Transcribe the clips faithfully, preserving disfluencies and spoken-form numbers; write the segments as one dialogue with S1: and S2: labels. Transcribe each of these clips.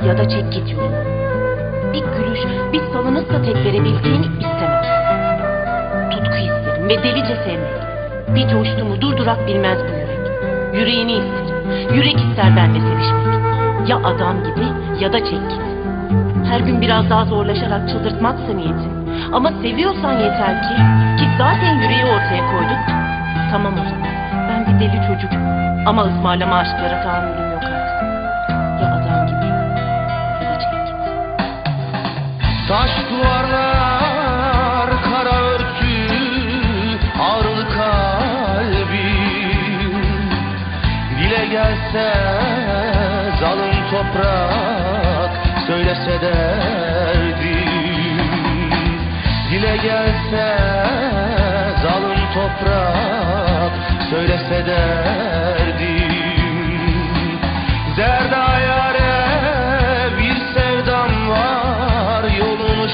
S1: ya da çek git yoluna. Bir gülüş, bir salınıkla tek verebildiğini istemem. Tutku isterim ve delice sevmek. Bir coştuğumu durdurak bilmez bu yürek. Yüreğini isterim. Yürek ister benimle sevişmek. Ya adam gibi ya da çek git. Her gün biraz daha zorlaşarak çıldırtmaksa niyetin. Ama seviyorsan yeter ki, ki zaten yüreği ortaya koyduk. Tamam o zaman. Ben bir deli çocuk. Ama ısmarlama aşklara tahammülüm yok artık. Ya adam gibi ya da çek git.
S2: Taş duvarlar, kara örtü, ağrılı kalbim. Dile gelse zalim toprak, söylese derdim. Dile gelse zalim toprak, söylese derdim. Zerda yâre bir sevdam var, yolunu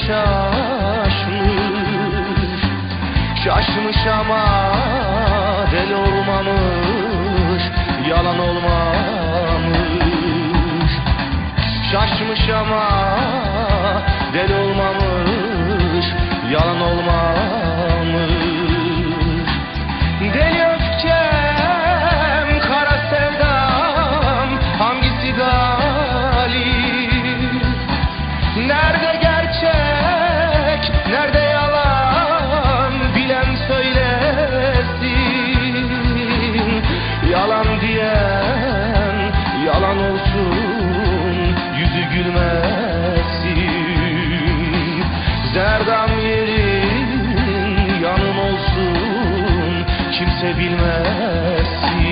S2: şaşmış. Şaşmış ama deli olmamış, yalan olmamış. Şaşmış ama deli olmamış, yalan olmamış. Deli öfkem, kara sevdam, hangisi galip? Nerede gerçek, nerede yalan, bilen söylesin. Yalan diyen yalan olsun, yüzü gülmesin. Zerdam yerin yanım olsun, kimse bilmesin.